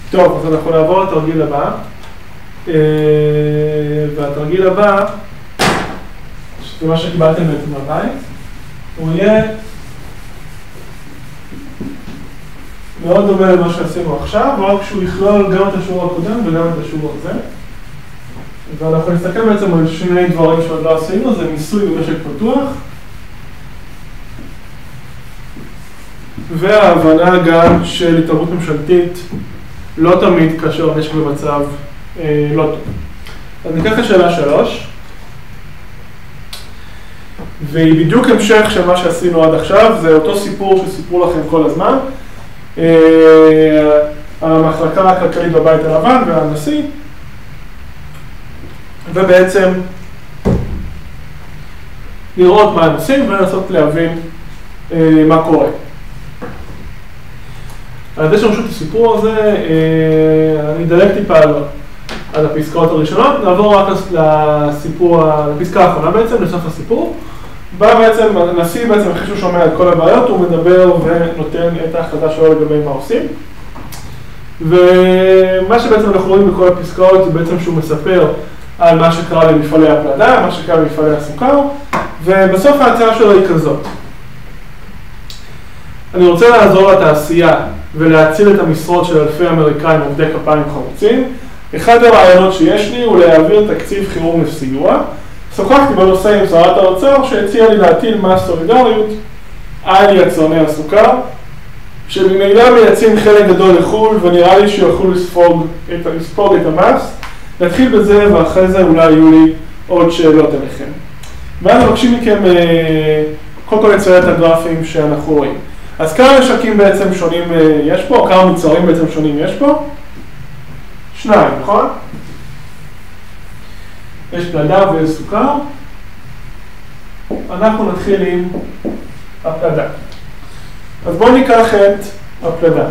טוב, אז אנחנו נעבור לתרגיל הבא. והתרגיל הבא, שזה מה שקיבלתם בעצם בבית, הוא יהיה מאוד דומה למה שעשינו עכשיו, רק שהוא יכלול גם את השיעור הקודם וגם את השיעור הזה. ואנחנו נסתכל בעצם על שני דברים שעוד לא עשינו, זה ניסוי במשק פתוח, וההבנה גם של התערבות ממשלתית לא תמיד כאשר המשק במצב לא טוב. אז ניקח את שאלה 3, והיא בדיוק המשך של מה שעשינו עד עכשיו, זה אותו סיפור שסיפרו לכם כל הזמן. המחלקה הכלכלית בבית הלבן והנשיא, ובעצם לראות מה הם עושים ולנסות להבין מה קורה. אז יש לנו פשוט את הסיפור הזה, אני אדלג טיפה על הפסקאות הראשונות, נעבור רק לפסקה האחרונה בעצם, לסוף הסיפור. בא בעצם, הנשיא בעצם אחרי שהוא שומע את כל הבעיות, הוא מדבר ונותן את ההחלטה שלו לגבי מה עושים. ומה שבעצם אנחנו רואים בכל הפסקאות זה בעצם שהוא מספר על מה שקרה למפעלי הפלדה, מה שקרה למפעלי הסוכר, ובסוף ההצעה שלו היא כזאת. אני רוצה לעזור לתעשייה ולהציל את המשרות של אלפי אמריקאים עובדי כפיים חרוצים. אחד הרעיונות שיש לי הוא להעביר תקציב חירום לסיוע. שוחחתי בנושא עם שרת האוצר שהציע לי להטיל מס סולידריות על יצרני הסוכר, שממילא מייצאים חלק גדול לחו"ל, ונראה לי שיוכלו לספוג את המס. נתחיל בזה ואחרי זה אולי יהיו לי עוד שאלות אליכם. ואז מבקשים מכם קודם כל לציין את הגרפים שאנחנו רואים. אז כמה משקים בעצם שונים יש פה, או כמה מוצרים בעצם שונים יש פה? 2, נכון? יש פלדה ויש סוכר. אנחנו נתחיל עם הפלדה. אז בואו ניקח את הפלדה.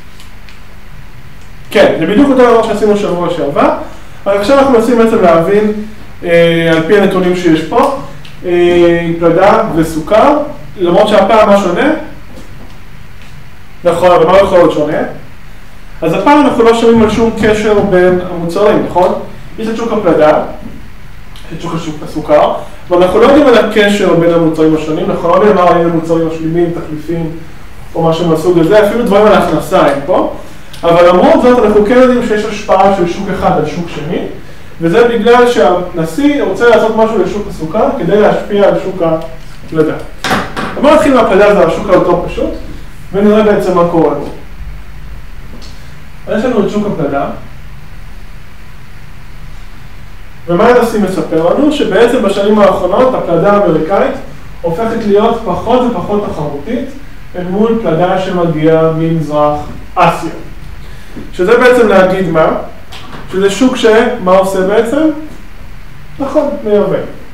כן, זה בדיוק אותו דבר שעשינו שבוע שעבר, אבל עכשיו אנחנו מנסים בעצם להבין על פי הנתונים שיש פה, פלדה וסוכר, למרות שהפעם מה שונה? נכון, אבל מה יכול להיות שונה? אז הפעם אנחנו לא שומעים על שום קשר בין המוצרים, נכון? יש את שוק הפלדה, את שוק הסוכר, ואנחנו לא יודעים על הקשר בין המוצרים השונים, אנחנו לא יודעים מה הם המוצרים השלימים, תחליפים, או משהו מהסוג הזה, אפילו דברים על ההכנסה הם פה, אבל למרות זאת אנחנו כן יודעים שיש השפעה של שוק אחד על שוק שני, וזה בגלל שהנשיא רוצה לעשות משהו לשוק הסוכר כדי להשפיע על שוק הפלדה. בואו נתחיל מהפלדה, זה השוק היותר פשוט, ונראה בעצם מה קורה בו. יש לנו את שוק הפלדה, ומה הנשיא מספר לנו? שבעצם בשנים האחרונות הפלדה האמריקאית הופכת להיות פחות ופחות תחרותית אל מול פלדה שמגיעה ממזרח אסיה. שזה בעצם להגיד מה? שזה שוק שמה עושה בעצם? נכון, מייבא.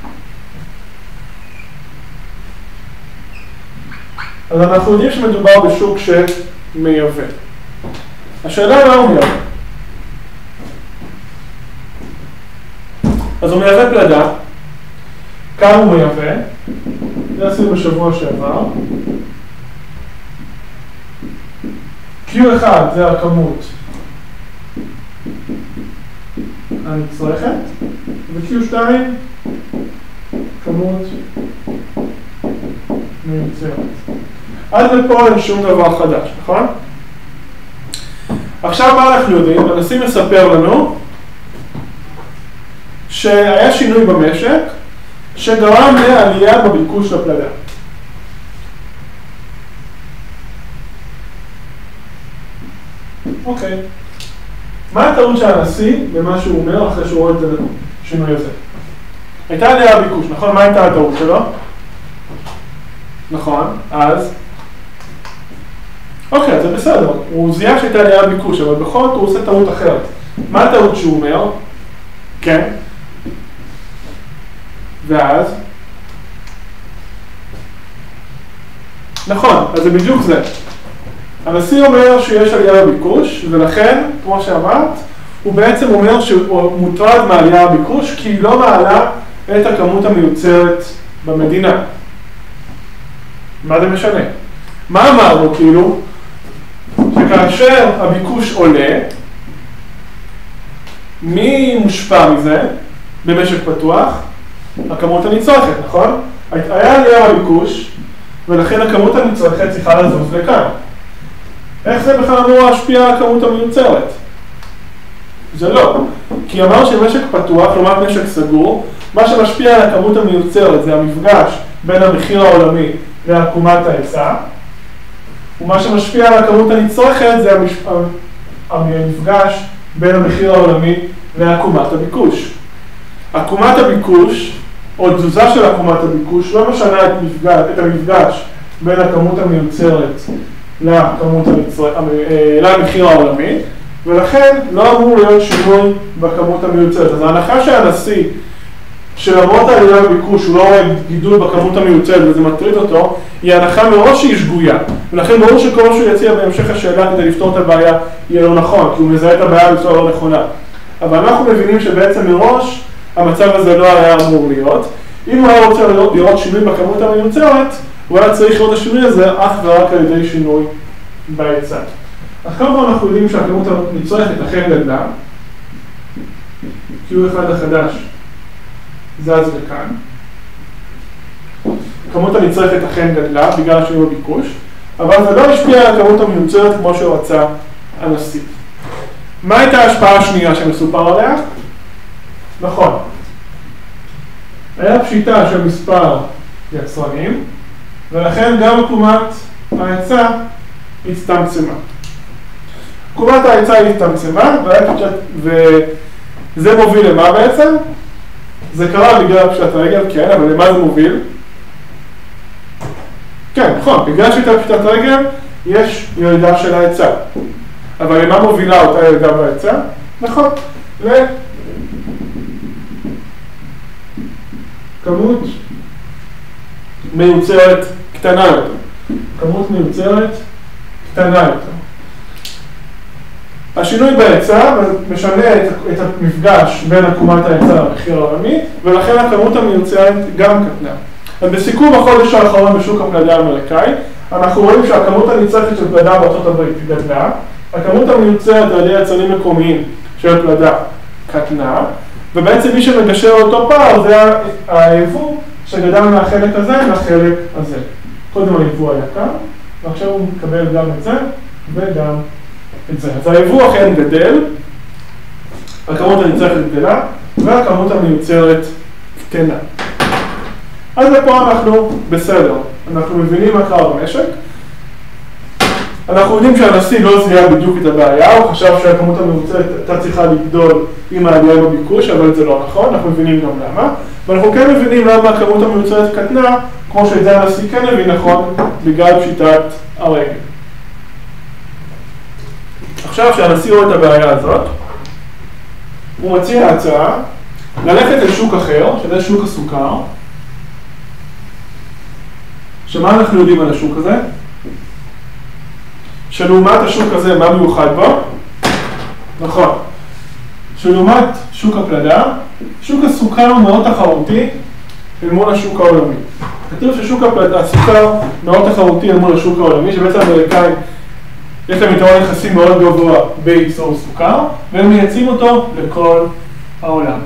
אז אנחנו יודעים שמדובר בשוק שמייבא. השאלה מה הוא מייבא? אז הוא מייבא פלדה. כמה הוא מייבא? זה עשינו בשבוע שעבר. Q1 זה הכמות הנצרכת, ו-Q2 כמות מיוצרת. עד לפה אין שום דבר חדש, נכון? עכשיו מה אנחנו יודעים? הנשיא מספר לנו שהיה שינוי במשק שגרם לעלייה בביקוש לפלדה. אוקיי. מה הטעות של הנשיא במה שהוא אומר אחרי שהוא רואה את השינוי הזה? הייתה עלייה בביקוש, נכון? מה הייתה הטעות שלו? נכון, אז? אוקיי, זה בסדר. הוא זיהה שהייתה עלייה בביקוש, אבל בכל זאת הוא עושה טעות אחרת. מה הטעות שהוא אומר? כן. ואז? נכון, אז זה בדיוק זה. הנשיא אומר שיש עלייה בביקוש, ולכן, כמו שאמרת, הוא בעצם אומר שהוא מוטרד מעלייה בביקוש, כי היא לא מעלה את הכמות המיוצרת במדינה. מה זה משנה? מה אמרנו כאילו? שכאשר הביקוש עולה, מי מושפע מזה במשק פתוח? הכמות הנצרכת, נכון? היה עלייה בביקוש, ולכן הכמות הנצרכת צריכה לזוז לכאן. איך זה בכלל אמור להשפיע על הכמות המיוצרת? זה לא. כי אמר שמשק פתוח, לעומת משק סגור, מה שמשפיע על הכמות המיוצרת זה המפגש בין המחיר העולמי לעקומת ההיצע, ומה שמשפיע על הכמות הנצרכת זה המפגש בין המחיר העולמי לעקומת הביקוש. עקומת הביקוש, או תזוזה של עקומת הביקוש, לא משנה את המפגש בין הכמות המיוצרת למחיר העולמי, ולכן לא אמור להיות שינוי בכמות המיוצרת. אז ההנחה שהנשיא, שלמרות העלייה בביקוש הוא לא רואה גידול בכמות המיוצרת וזה מטריד אותו, היא הנחה מראש שהיא שגויה. ולכן ברור שכל מה שהוא יציע בהמשך השאלה כדי לפתור את הבעיה יהיה לא נכון, כי הוא מזהה את הבעיה בצורה לא נכונה. אבל אנחנו מבינים שבעצם מראש המצב הזה לא היה אמור להיות. אם הוא היה רוצה לראות שינוי בכמות המיוצרת, הוא היה צריך לראות השינוי הזה אך ורק על ידי שינוי בהיצע. אך כמובן אנחנו יודעים שהכמות הנצרכת אכן גדלה, Q1 החדש זז לכאן. הכמות הנצרכת אכן גדלה בגלל השינוי בביקוש, אבל זה לא השפיע על הכמות המיוצרת כמו שרצה הנשיא. מה הייתה ההשפעה השנייה שמסופר עליה? נכון. היה פשיטה של מספר יצרנים, ולכן גם עקומת ההיצע הצטמצמה. עקומת ההיצע הצטמצמה, וזה מוביל למה בעצם? זה קרה בגלל פשיטת הרגל, כן, אבל למה זה מוביל? כן, נכון, בגלל שהייתה פשיטת רגל, יש ירידה של ההיצע. אבל למה מובילה אותה ירידה בהיצע? נכון, לכמות מיוצרת קטנה יותר. כמות מיוצרת קטנה יותר. השינוי בהיצע משנה את המפגש בין עקומת ההיצע למחיר העולמי, ולכן הכמות המיוצרת גם קטנה. אז בסיכום החודש האחרון בשוק הפלדה האמריקאי, אנחנו רואים שהכמות הנצרכת של פלדה בארצות הברית גדלה, הכמות המיוצרת על ידי יצרנים מקומיים של פלדה קטנה, ובעצם מי שמגשר אותו פער זה היבוא שגדל מהחלק הזה לחלק הזה. קודם היבוא היה כאן, ועכשיו הוא מקבל גם את זה וגם את זה. אז היבוא אכן גדל, הכמות הנצרכת גדלה, והכמות המיוצרת קטנה. אז לפה אנחנו בסדר, אנחנו מבינים מה קרה במשק. אנחנו יודעים שהנשיא לא זיהה בדיוק את הבעיה, הוא חשב שהכמות המיוצרת הייתה צריכה לגדול עם העלייה בביקוש, אבל זה לא נכון, אנחנו מבינים גם למה. ואנחנו כן מבינים למה הכמות המיוצרת קטנה, כמו שאת זה הנשיא כן מבין נכון, בגלל פשיטת הרגל. עכשיו שהנשיא רואה את הבעיה הזאת, הוא מציע הצעה ללכת לשוק אחר, שזה שוק הסוכר. שמה אנחנו יודעים על השוק הזה? שלעומת השוק הזה, מה מיוחד בו? נכון. שלעומת שוק הפלדה, שוק הסוכר הוא מאוד תחרותי אל מול השוק העולמי. כתוב ששוק הסוכר מאוד תחרותי אל מול השוק העולמי, שבעצם האמריקאים יש להם יתרון יחסי מאוד גבוה בייצור סוכר, והם מייצאים אותו לכל העולם.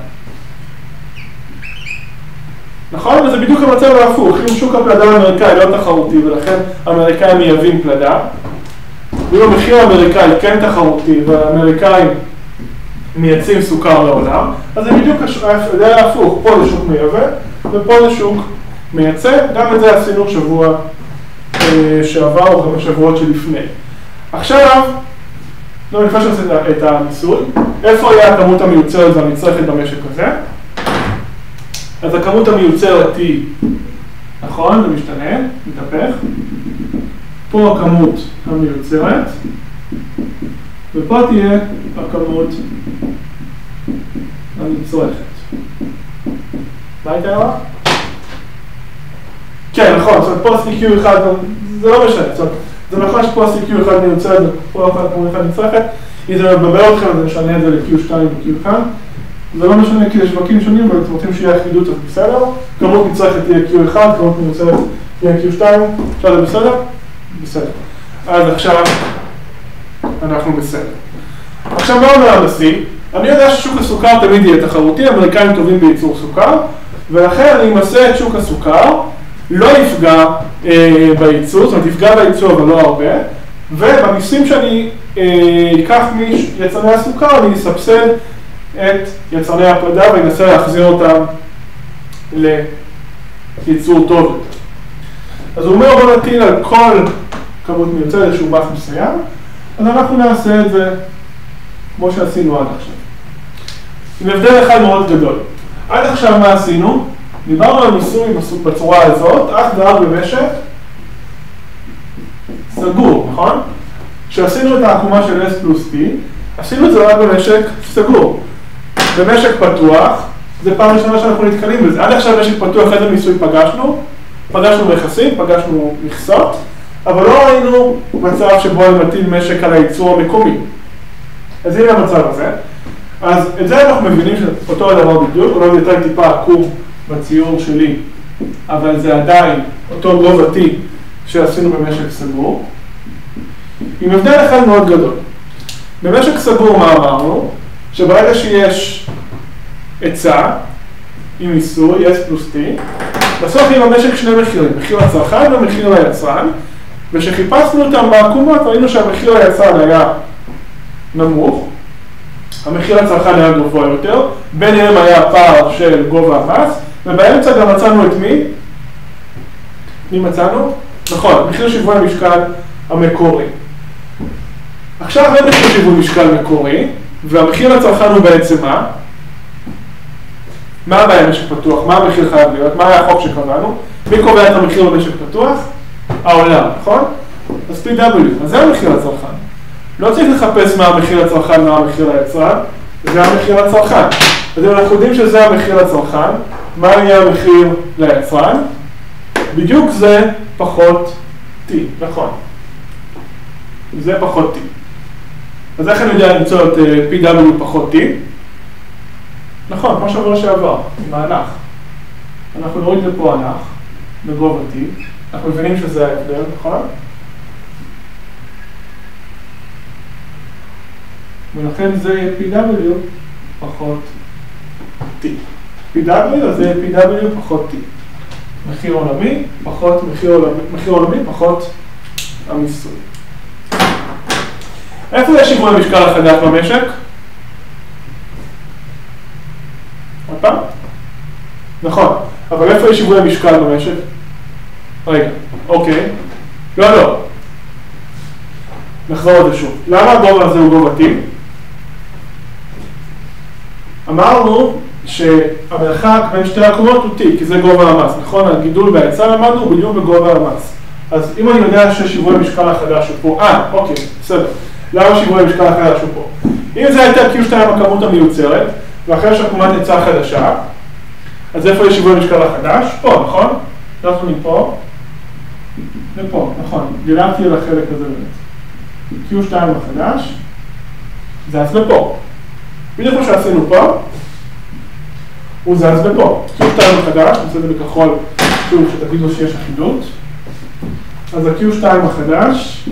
נכון? וזה בדיוק המצב ההפוך. אם שוק הפלדה האמריקאי לא תחרותי ולכן האמריקאים מייבאים פלדה, ואם המחיר האמריקאי כן תחרותי והאמריקאים מייצאים סוכר לעולם, אז זה בדיוק ההפוך. פה זה שוק מייבא ופה זה שוק מייצא. גם את זה עשינו שבוע שעבר או גם השבועות שלפני. עכשיו, לא נפגש את הניסוי. איפה היה הכמות המיוצרת והנצרכת במשק הזה? אז הכמות המיוצרת היא, נכון, זה משתנה, מתהפך. פה הכמות המיוצרת, ופה תהיה הכמות הנצרכת. מה הייתה הערה? כן, נכון, זאת אומרת, פה CQ1, זה לא משנה, זאת אומרת, זה נכון שפה CQ1 מיוצרת ופה הכמות הנצרכת, אם זה מבלבל אתכם, זה משנה את זה ל-Q2 ו-Q1. זה לא משנה כי יש שווקים שונים, אבל אתם רוצים שיהיה אחידות, אז בסדר. כמות נצרכת תהיה Q1, כמות מיוצרת תהיה Q2, עכשיו זה בסדר? בסדר. אז עכשיו אנחנו בסדר. עכשיו מה אומר הנשיא? אני יודע ששוק הסוכר תמיד יהיה תחרותי, האמריקאים טובים בייצור סוכר, ולכן אני אמסה את שוק הסוכר, לא יפגע בייצור, זאת אומרת יפגע בייצור אבל לא הרבה, ובמיסים שאני אקח מיצרני הסוכר, אני אסבסד את יצרני הפלדה ואנסה להחזיר אותם לייצור טוב יותר. אז הוא אומר בוא נטיל על כל כמות מיוצרת איזשהו מס מסוים, אז אנחנו נעשה את זה כמו שעשינו עד עכשיו. עם הבדל אחד מאוד גדול. עד עכשיו מה עשינו? דיברנו על מיסוי בצורה הזאת, אך ורק במשק סגור, נכון? כשעשינו את העקומה של S פלוס T, עשינו את זה רק במשק סגור. במשק פתוח, זה פעם ראשונה שאנחנו נתקלים בזה. עד עכשיו משק פתוח, איזה מיסוי פגשנו? פגשנו מכסים, פגשנו מכסות, אבל לא ראינו מצב שבו אני מטיל משק על הייצור המקומי. אז הנה המצב הזה. אז את זה אנחנו מבינים שאותו הדבר בדיוק, אולי זה יותר טיפה עקום בציור שלי, אבל זה עדיין אותו גובה T שעשינו במשק סגור. עם הבדל אחד מאוד גדול. במשק סגור מה אמרנו? שברגע שיש היצע עם מיסוי, S פלוס T, בסוף יהיה במשק שני מחירים, מחיר לצרכן ומחיר ליצרן, ושחיפשנו אותם בעקומות ראינו שהמחיר ליצרן היה נמוך, המחיר לצרכן היה גבוה יותר, ביניהם היה פער של גובה המס, ובאמצע גם מצאנו את מי? מי מצאנו? נכון, מחיר שיווי המשקל המקורי. עכשיו אין מחיר שיווי משקל מקורי, והמחיר לצרכן הוא בעצם מה? מה הבעיה במשק פתוח? מה המחיר חייב להיות? מה היה החוק שקבענו? מי קובע את המחיר במשק פתוח? העולם, נכון? אז PW, אז זה המחיר לצרכן. לא צריך לחפש מה המחיר לצרכן, מה המחיר ליצרן, זה המחיר לצרכן. אז אם אנחנו יודעים שזה המחיר לצרכן, מה יהיה המחיר ליצרן? בדיוק זה פחות T, נכון. זה פחות T. אז איך אני יודע למצוא את PW פחות T? נכון, כמו שבוע שעבר, עם האנך. אנחנו נוריד לפה אנך, בגובה T. אנחנו מבינים שזה ההבדל, נכון? ולכן זה יהיה PW פחות T. PW אז זה יהיה PW פחות T. מחיר עולמי פחות מחיר עולמי פחות המיסוי. איפה יש שיווי המשקל החדש במשק? עוד פעם? נכון, אבל איפה יש שיווי המשקל במשק? רגע, אוקיי. לא. נחזור על זה שוב. למה הגובה הזה הוא גובה T? אמרנו שהמרחק בין שתי העקומות הוא T, כי זה גובה המס, נכון? הגידול בהיצע למדנו הוא בדיוק בגובה המס. אז אם אני יודע ששיווי המשקל החדש הוא פה, אוקיי, בסדר. למה שיווי המשקל החדש הוא פה? אם זה הייתה Q2 הכמות המיוצרת, ואחרי שעקומת היצע חדשה, אז איפה יש שיווי המשקל החדש? פה, נכון? אנחנו מפה לפה, נכון. דילגתי על החלק הזה באמת. Q2 החדש, זז לפה. בדיוק כמו שעשינו פה, הוא זז לפה. Q2 החדש, נעשה את זה בכחול, שוב שתגידו שיש אחידות. אז ה-Q2 החדש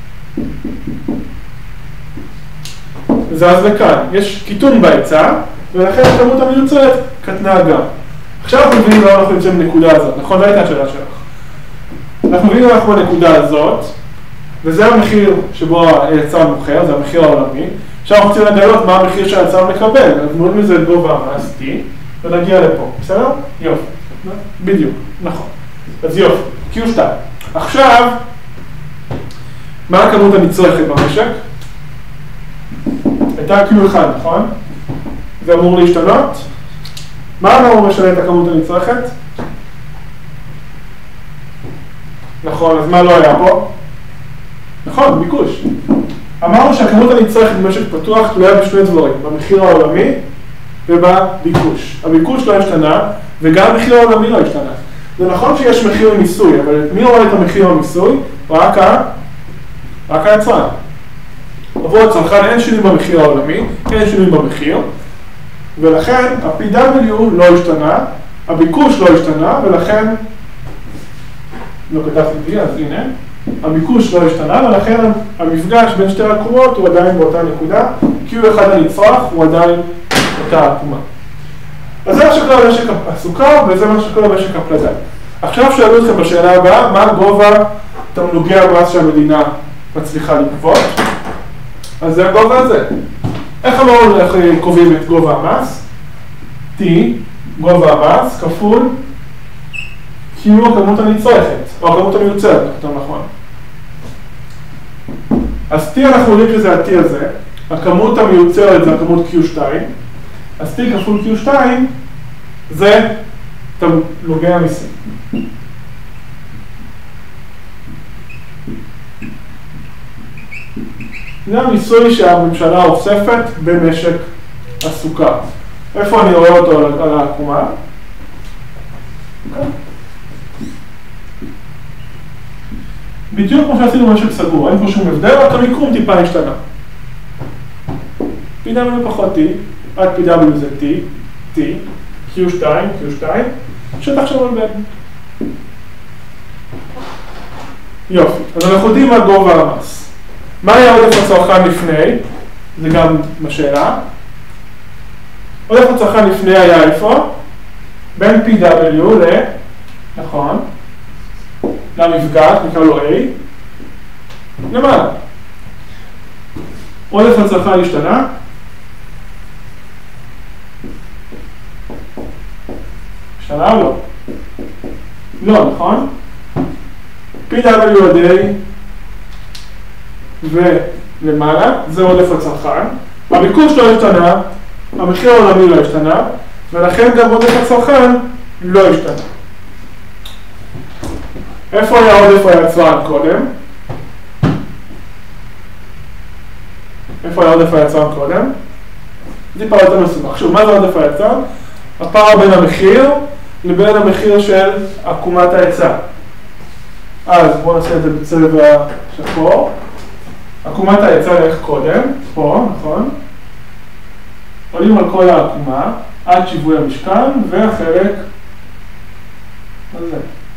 זז לכאן. יש קיטון בהיצע, ולכן הכמות המיוצרת קטנה גם. עכשיו אנחנו מבינים למה אנחנו נמצאים בנקודה הזאת, נכון? לא הייתה השאלה שלך. אנחנו מבינים למה אנחנו בנקודה הזאת, וזה המחיר שבו היצרן מוכר, זה המחיר העולמי. עכשיו אנחנו רוצים לגלות מה המחיר שהיצרן מקבל, אז נוריד מזה את גובה המס T, ונגיע לפה, בסדר? יופי. בדיוק, נכון. אז יופי, Q2. עכשיו, מה הכמות הנצרכת במשק? הייתה Q1, נכון? זה אמור להשתנות? מה אמור משנה את הכמות הנצרכת? נכון, אז מה לא היה פה? נכון, ביקוש. אמרנו שהכמות הנצרכת במשק פתוח תלויה בשני דברים, במחיר העולמי ובביקוש. הביקוש לא השתנה, וגם המחיר העולמי לא השתנה. זה נכון שיש מחיר מיסוי, אבל מי רואה את המחיר המיסוי? רק היצרן. עבור הצרכן אין שינוי במחיר העולמי, אין שינוי במחיר, ולכן ה-PW לא השתנה, הביקוש לא השתנה, ולכן, לא כתבתי לי, אז הנה, הביקוש לא השתנה, ולכן המפגש בין שתי העקומות הוא עדיין באותה נקודה, Q1 הנצרך הוא עדיין אותה עקומה. אז זה מה שקורה במשק הסוכר, וזה מה שקורה במשק הפלדה. עכשיו שאלו אתכם בשאלה הבאה, מה גובה תמלוגי המס שהמדינה מצליחה לגבות? אז זה הגובה הזה. איך קובעים את גובה המס? T, גובה המס, כפול Q הכמות הנצרכת, או הכמות המיוצרת, יותר נכון. אז T אנחנו יודעים שזה ה-T הזה, הכמות המיוצרת זה הכמות Q2, אז T כפול Q2 זה תמלוגי המיסים. זה המיסוי שהממשלה אוספת במשק הסוכר. איפה אני רואה אותו על העקומה? בדיוק כמו שעשינו במשק סגור, אין פה שום הבדל, רק המיקום טיפה השתנה. PW פחות T, עד PW זה T, T, Q2, Q2, שטח של מלבן. יופי, אז אנחנו יודעים מה גובה המס. מה היה עודף הצרכן לפני? זה גם בשאלה. עודף הצרכן לפני היה איפה? בין PW נכון, למפגש, נקרא לו A, למעלה. עודף הצרכן השתנה. השתנה או לא? לא, נכון? PW עד A ולמעלה, זה עודף הצרכן. הביקוש לא השתנה, המחיר העולמי לא השתנה, ולכן גם עודף הצרכן לא השתנה. איפה היה עודף היצרן קודם? איפה היה עודף היצרן קודם? זה פעם יותר מסובך. שוב, מה זה עודף היצרן? הפער בין המחיר לבין המחיר של עקומת ההיצע. אז בואו נעשה את זה בצבע שחור. עקומת ההיצע איך קודם, פה, נכון? עולים על כל העקומה, עד שיווי המשקל, והחלק הזה.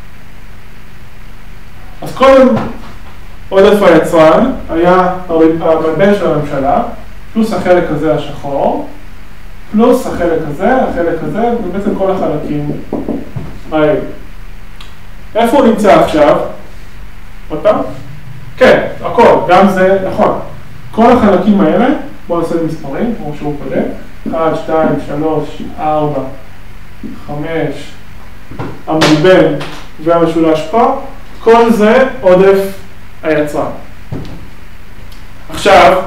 אז קודם עודף היצרן היה המלבן של הממשלה, פלוס החלק הזה השחור, פלוס החלק הזה, ובעצם כל החלקים האלה. איפה הוא נמצא עכשיו? עוד פעם? כן, הכל, גם זה, נכון. כל החלקים האלה, בואו נעשה מספרים, כמו שהוא קודם, 1, 2, 3, 4, 5, המלבן והמשולש פה, כל זה עודף היצרן. עכשיו,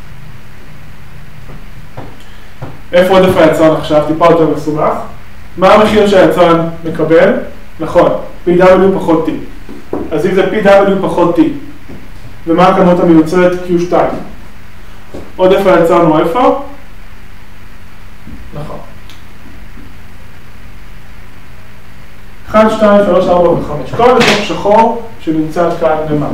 איפה עודף היצרן עכשיו? טיפה יותר מסובך. מה המחיר שהיצרן מקבל? נכון, PW פחות T. אז אם זה PW פחות T, ומה הכמות המיוצרת? Q2. עודף היצרן הוא איפה? נכון. 1, 2, 3, 4 ו-5. כל בתוך שחור שנמצא כאן למעלה.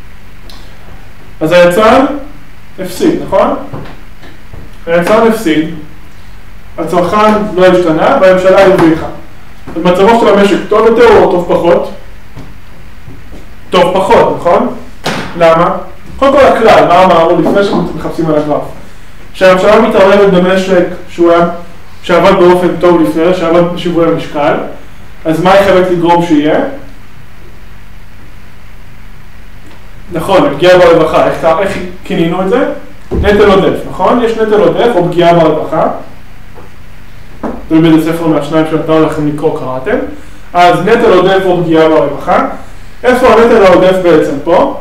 אז היצרן הפסיד, נכון? היצרן הפסיד, הצרכן לא השתנה, והממשלה הרוויחה. אז מצבו של המשק טוב יותר או טוב פחות? טוב פחות, נכון? למה? קודם כל הכלל, מה אמרנו לפני שמחפשים על הגרף? שהממשלה מתערבת במשק שעבד באופן טוב לפני, שעבד בשיווי המשקל, אז מה היא חייבת לגרום שיהיה? נכון, פגיעה ברווחה. איך כינינו את זה? נטל עודף, נכון? יש נטל עודף או פגיעה ברווחה. זה בבית הספר מהשניים שנתנו לכם לקרוא, קראתם. אז נטל עודף או פגיעה ברווחה. איפה הנטל העודף בעצם פה?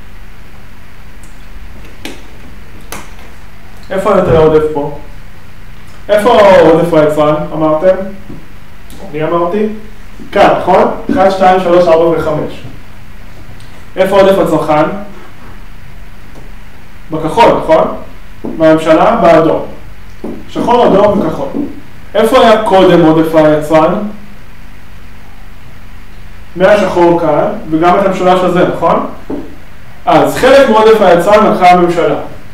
איפה הנטל העודף פה? איפה עודף היצרן, אמרתם? אני אמרתי? כאן, נכון? 1, 2, 3, 4 ו-5. איפה עודף הצרכן? בכחול, נכון? בממשלה, באדום. שחור, אדום וכחול. איפה היה קודם עודף היצרן? מהשחור כאן, וגם את המשולש הזה, נכון? אז חלק מעודף היצרן לקחה הממשלה.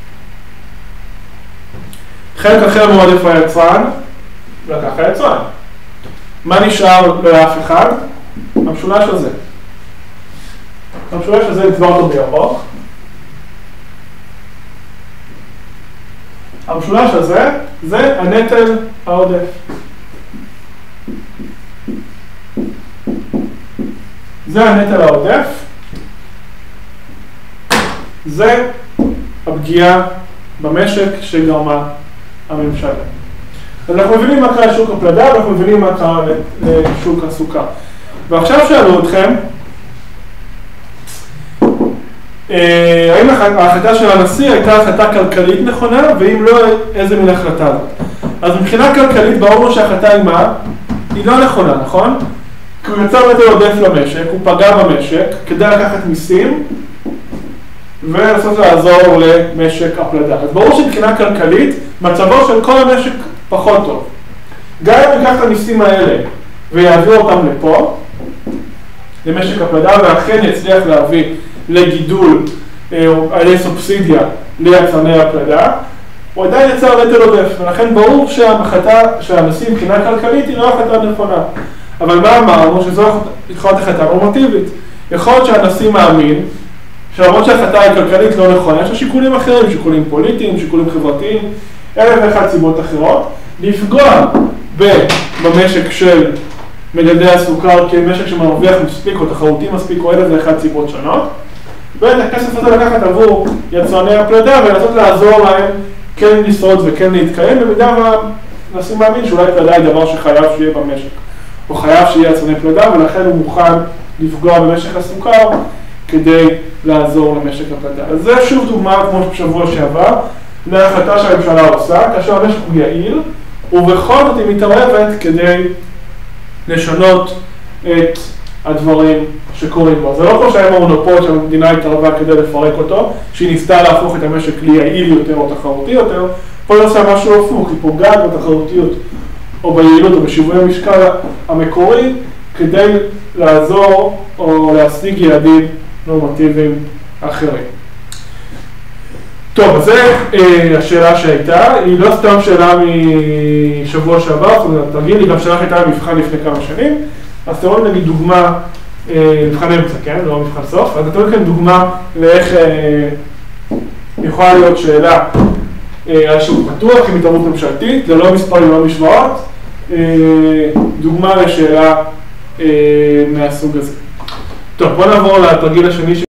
חלק אחר מעודף היצרן לקח היצרן. מה נשאר לאף אחד? המשולש הזה. המשולש הזה נצבע אותו בירוק. המשולש הזה זה הנטל העודף. זה הנטל העודף. זה הפגיעה במשק שגרמה הממשלה. אז אנחנו מבינים מה קרה לשוק הפלדה, ואנחנו מבינים מה קרה לשוק הסוכר. ועכשיו שאלו אתכם, האם ההחלטה של הנשיא הייתה החלטה כלכלית נכונה, ואם לא, איזה מין החלטה זאת? אז מבחינה כלכלית ברור שההחלטה היא מה? היא לא נכונה, נכון? כי הוא יצר נטל עודף למשק, הוא פגע במשק כדי לקחת מיסים ולנסות לעזור למשק הפלדה. אז ברור שמבחינה כלכלית מצבו של כל המשק פחות טוב. גם אם ייקח את המיסים האלה ויעביר אותם לפה, למשק הפלדה, ואכן יצליח להביא לגידול על ידי סובסידיה ליצרני הפלדה, הוא עדיין יצר נטל עודף, ולכן ברור שההחלטה של הנשיא מבחינה כלכלית היא לא החלטה נכונה. אבל מה אמרנו? שזו יכולה להיות החלטה נורמטיבית. יכול להיות שהנשיא מאמין שלמרות שההחלטה היא כלכלית לא נכונה, יש לה שיקולים אחרים, שיקולים פוליטיים, שיקולים חברתיים, אלף ואחת סיבות אחרות, לפגוע במשק של מגדלי הסוכר כמשק שמרוויח מספיק או תחרותי מספיק או אלף ואחת סיבות שונות, ואת הכסף הזה לקחת עבור יצרני הפלדה ולנסות לעזור להם כן לשרוד וכן להתקיים, במידה והנשיא מאמין שאולי פלדה היא דבר שחייב שיהיה במשק, או חייב שיהיה יצרני פלדה, ולכן הוא מוכן לפגוע במשק הסוכר כדי לעזור למשק הפלדה. אז זה שוב דוגמה, כמו בשבוע שעבר, להחלטה שהממשלה עושה, כאשר המשק הוא יעיל, ובכל זאת היא מתערבת כדי לשנות את הדברים שקורים בו. זה לא כמו שהיה מונופול שהמדינה התערבה כדי לפרק אותו, שהיא ניסתה להפוך את המשק ליעיל יותר או תחרותי יותר, פה היא עושה משהו הפוך, היא פוגעת בתחרותיות או ביעילות או בשיווי המשקל המקורי, כדי לעזור או להשיג יעדים נורמטיביים אחרים. טוב, אז זה השאלה שהייתה, היא לא סתם שאלה משבוע שעבר, זאת אומרת, תרגיל, היא גם שאלה שהייתה במבחן לפני כמה שנים, אז אתם רואים נגיד דוגמה, מבחן אמצע, כן? לא מבחן סוף, אז אתם רואים כאן דוגמה לאיך יכולה להיות שאלה על שוק פתוח עם התערבות ממשלתית, ללא מספרים, ללא משוואות, דוגמה לשאלה מהסוג הזה. טוב, בואו נעבור לתרגיל השני